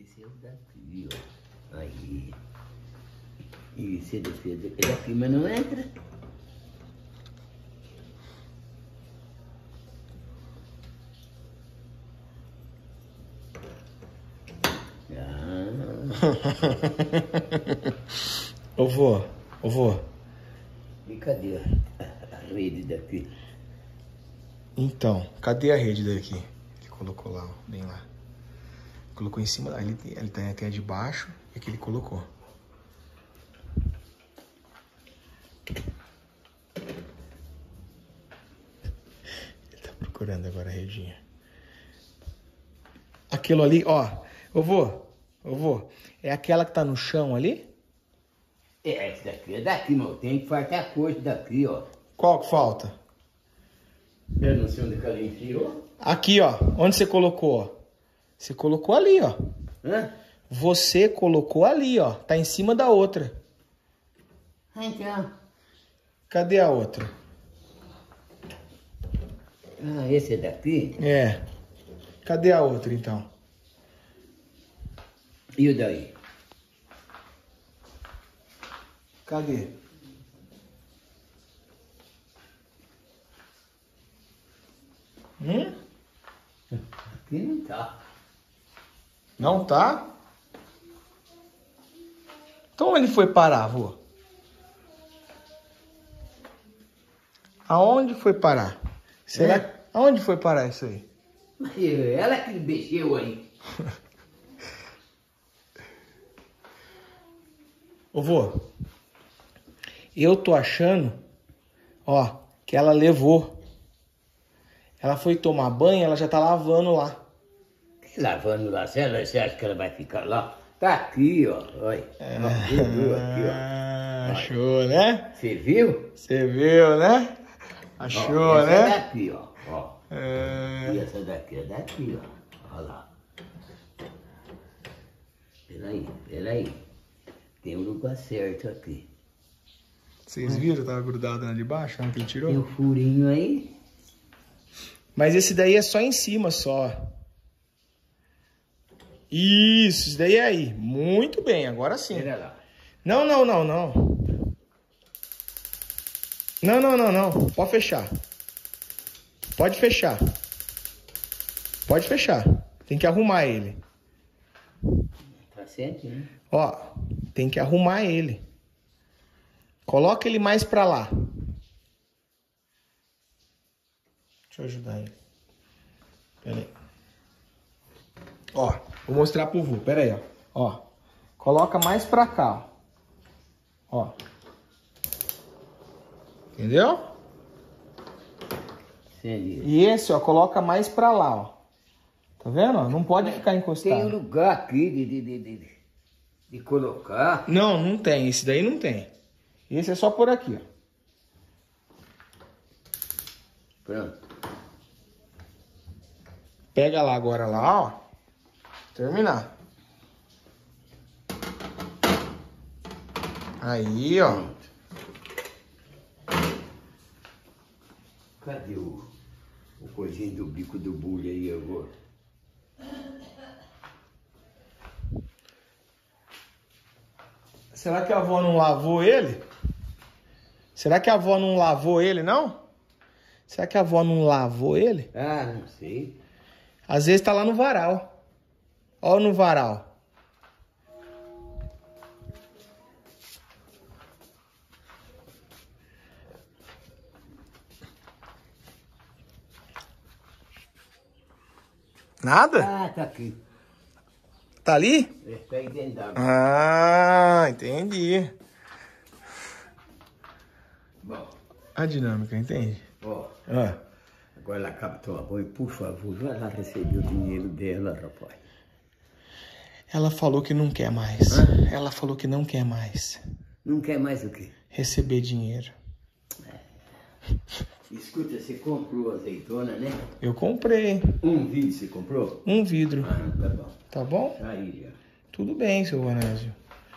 Esse é o daqui, ó. Aí. E esse é daqui, mas não entra. Ô vô. E cadê a rede daqui? Então, cadê a rede daqui? Ele colocou lá, ó, bem lá. Colocou em cima, ele tem a de baixo e aqui ele colocou. Ele tá procurando agora a redinha. Aquilo ali, ó. Ô vô, é aquela que tá no chão ali? É, esse daqui é daqui, meu. Tem que faltar coisa daqui, ó. Qual que falta? Eu não sei onde que ela enfiou. Aqui, ó. Onde você colocou, ó? Você colocou ali, ó. Hã? Você colocou ali, ó. Tá em cima da outra. Ah, então. Cadê a outra? Ah, esse é daqui? É. Cadê a outra, então? E o daí? Cadê? Aqui não tá. Não tá? Então onde foi parar, vô? Aonde foi parar? Será? Aonde foi parar isso aí? Ela que mexeu aí. Ô vô, eu tô achando, ó, que ela levou. Ela foi tomar banho, ela já tá lavando lá. Lavando lá, você acha que ela vai ficar lá? Tá aqui, ó. Olha. Aqui, ó. Achou, né? Você viu? Você viu, né? Achou, essa né? É daqui, ó. É... E essa daqui é daqui, ó. Olha lá. Peraí. Tem um lugar certo aqui. Vocês viram? Tava grudado na de baixo, onde que ele tirou? Tem um furinho aí. Mas esse daí é só em cima, só. Isso daí é aí. Muito bem, agora sim. Pera lá. Não. Não. Pode fechar. Pode fechar. Tem que arrumar ele. Tá certo, né? Ó, tem que arrumar ele. Coloca ele mais pra lá. Deixa eu ajudar ele. Pera aí. Ó, vou mostrar pro vô. Pera aí, ó. Coloca mais pra cá, ó. Entendeu? Entendi. E esse, ó, coloca mais pra lá, ó. Tá vendo? Ó? Não pode ficar encostado. Tem um lugar aqui de colocar. Não tem. Esse daí não tem. Esse é só por aqui, ó. Pronto. Pega lá agora lá, ó. Terminar. Aí, ó. Cadê o coisinho do bico do bulho aí agora? Será que a avó não lavou ele? Será que a avó não lavou ele, não? Será que a avó não lavou ele? Ah, não sei. Às vezes tá lá no varal. Ó no varal. Nada? Ah, tá aqui. Tá ali? Tá aí dentro d'água. Ah, entendi. Bom, A dinâmica, entende? ó. Ah. Agora ela acaba de tomar banho, por favor, vai lá receber o dinheiro dela, rapaz. Ela falou que não quer mais. Hã? Ela falou que não quer mais Não quer mais o quê? receber dinheiro. Escuta, você comprou azeitona, né? Eu comprei Um vidro você comprou? um vidro. Ah, tá bom. Tá bom? Aí, já. Tudo bem, seu Onésio.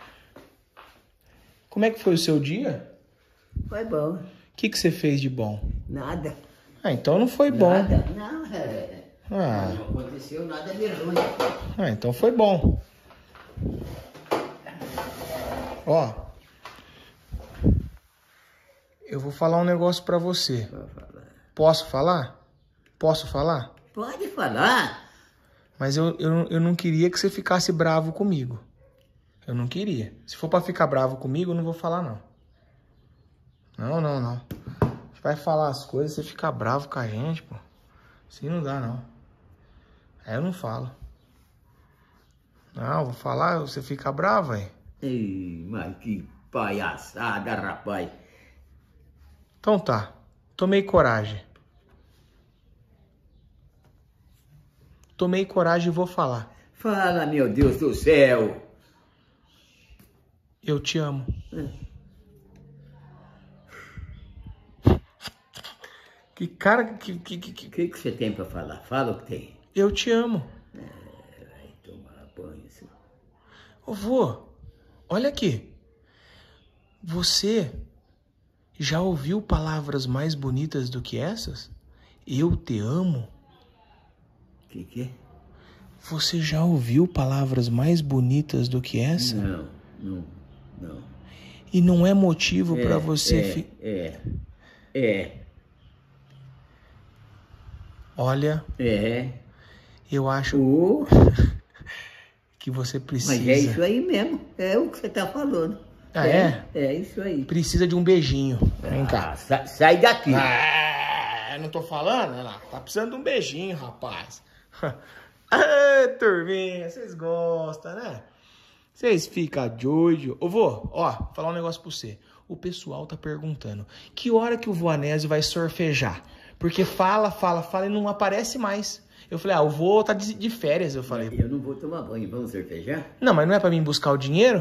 Como é que foi o seu dia? Foi bom. O que você fez de bom? Nada. Ah, então não foi bom. Nada. Não, Ah, não aconteceu nada de ruim. então foi bom. Ó. Eu vou falar um negócio pra você. Posso falar? Posso falar? Pode falar. Mas eu não queria que você ficasse bravo comigo. Eu não queria. Se for pra ficar bravo comigo, eu não vou falar, não. Não. A gente vai falar as coisas, você fica bravo com a gente, pô. Assim não dá, não. Aí eu não falo. Não, vou falar, você fica bravo, aí. Ei, mas que palhaçada, rapaz. Então tá. Tomei coragem. Tomei coragem e vou falar. Fala, meu Deus do céu. Eu te amo. Que cara que... O que você tem pra falar? Fala o que tem. Eu te amo. Vai tomar banho, senhor. Ô, vô, olha aqui. Você já ouviu palavras mais bonitas do que essas? Eu te amo. O que é? Você já ouviu palavras mais bonitas do que essa? Não. E não é motivo pra você... Olha, eu acho que você precisa... Mas é isso aí mesmo, é o que você tá falando. Ah, é? É isso aí. Precisa de um beijinho. Vem cá. Sai daqui. Ah, não tô falando? Olha lá, tá precisando de um beijinho, rapaz. Ah, turminha, vocês gostam, né? Vocês ficam doidos. Ô, vô, ó, vou falar um negócio pra você. O pessoal tá perguntando, que hora que o vô Anésio vai surfejar? Porque fala e não aparece mais. Eu falei, o vô tá de férias, eu falei. Eu não vou tomar banho, vamos surfejar? Não, mas não é pra mim buscar o dinheiro?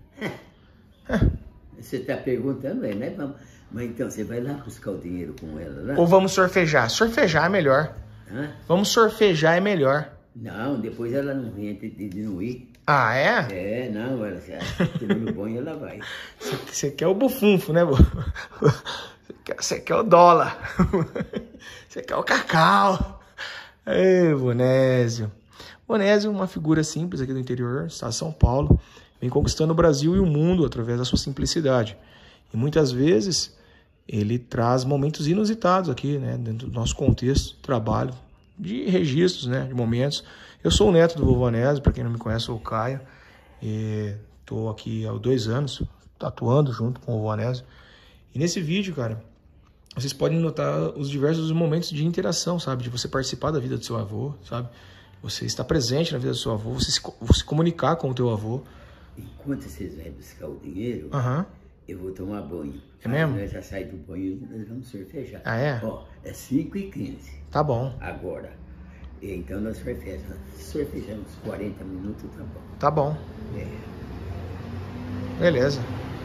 Você tá perguntando, né? Vamos. Mas então, você vai lá buscar o dinheiro com ela lá? Ou vamos surfejar? Surfejar é melhor. Hã? Vamos surfejar é melhor. Não, depois ela não vem de não ir. Ah, é? É, não, ela termina o banho ela vai. Você quer o bufunfo, né, vô? Você quer o dólar. Você quer o cacau. Ei, Vonésio. Vonésio é uma figura simples aqui do interior, estado de São Paulo. Vem conquistando o Brasil e o mundo através da sua simplicidade. E muitas vezes ele traz momentos inusitados aqui, né, dentro do nosso contexto de trabalho, de registros, né, de momentos. Eu sou o neto do vovô Anésio, para quem não me conhece, sou o Caio. Estou aqui há 2 anos, atuando junto com o vovô Anésio. E nesse vídeo, cara, vocês podem notar os diversos momentos de interação, sabe? De você participar da vida do seu avô, sabe? Você estar presente na vida do seu avô, você se comunicar com o teu avô. Enquanto vocês vão buscar o dinheiro, eu vou tomar banho. É mesmo? Nós já saímos do banho e nós vamos surfejar. Ah, é? Ó, é 5h15. Tá bom. Agora. Então nós surfejamos 40 minutos, tá bom. Tá bom. É. Beleza.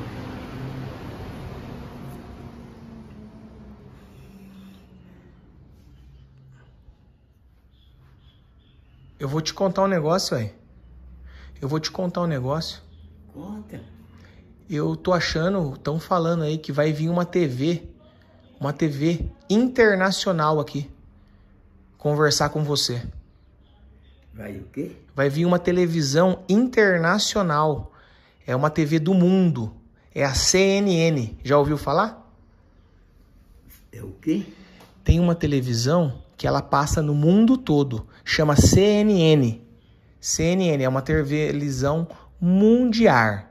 Eu vou te contar um negócio, aí. Eu vou te contar um negócio. Conta. Eu tô achando, estão falando aí que vai vir uma TV internacional aqui, conversar com você. Vai o quê? Vai vir uma televisão internacional. É uma TV do mundo. É a CNN. Já ouviu falar? É o quê? Tem uma televisão que ela passa no mundo todo. Chama CNN. CNN é uma televisão mundial.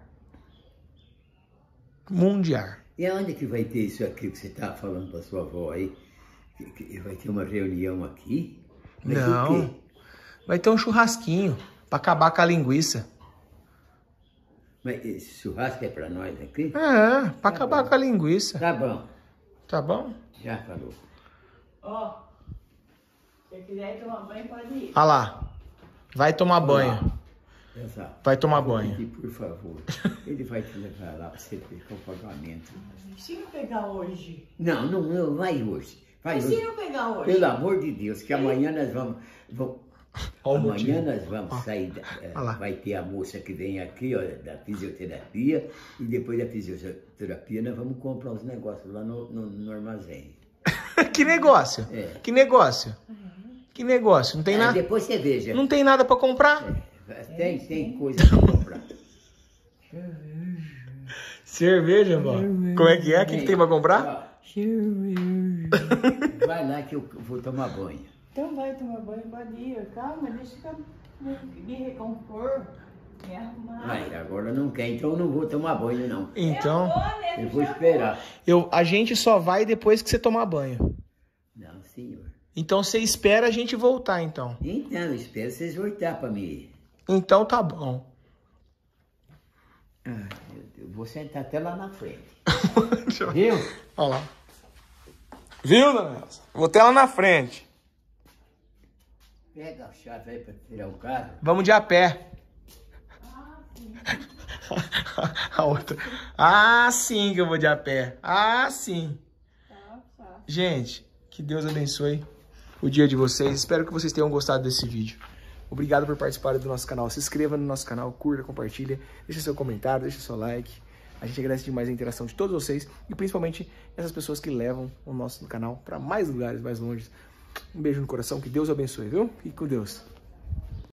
Mundial. E aonde que vai ter isso aqui que você tá falando pra sua avó aí? Que vai ter uma reunião aqui? Vai ter o quê? Vai ter um churrasquinho pra acabar com a linguiça. Mas esse churrasco é pra nós aqui? É, pra acabar com a linguiça. Tá bom. Tá bom? Já falou. Ó, se quiser tomar banho, pode ir. Olha lá. Vai tomar banho. Exato. Vai tomar banho. E, por favor, ele vai te levar lá pra você pegar o pagamento. Se eu pegar hoje. Não vai hoje. Vai Mas hoje. se eu pegar hoje? Pelo amor de Deus, que amanhã nós vamos Olha o amanhã motivo. nós vamos sair, Olha lá. vai ter a moça que vem aqui, ó, da fisioterapia, e depois da fisioterapia nós vamos comprar uns negócios lá no armazém. Que negócio? É. Que negócio? Que negócio? Não tem nada? Depois você veja. Não tem nada pra comprar? Tem coisa pra comprar. Cerveja, vó? Como é que é? O que tem pra comprar? Ó, vai lá que eu vou tomar banho. Então vai tomar banho, pode ir. Calma, deixa eu me recompor, me arrumar. Ai, agora não quer, então eu não vou tomar banho, não. Então, Eu vou esperar. a gente só vai depois que você tomar banho. Não, senhor. Então você espera a gente voltar, então. Então, eu espero vocês voltar pra mim. Então tá bom. Ah, eu vou sentar até lá na frente. Viu? Olha lá. Viu, dona Elza? Vou até lá na frente. Pega a chave aí pra tirar o carro. Vamos de a pé. A outra. Ah, sim que eu vou de a pé. Ah, sim. Gente, que Deus abençoe o dia de vocês. Espero que vocês tenham gostado desse vídeo. Obrigado por participarem do nosso canal. Se inscreva no nosso canal, curta, compartilha, deixa seu comentário, deixa seu like. A gente agradece demais a interação de todos vocês e principalmente essas pessoas que levam o nosso canal para mais lugares, mais longe. Um beijo no coração, que Deus abençoe, viu? Fique com Deus.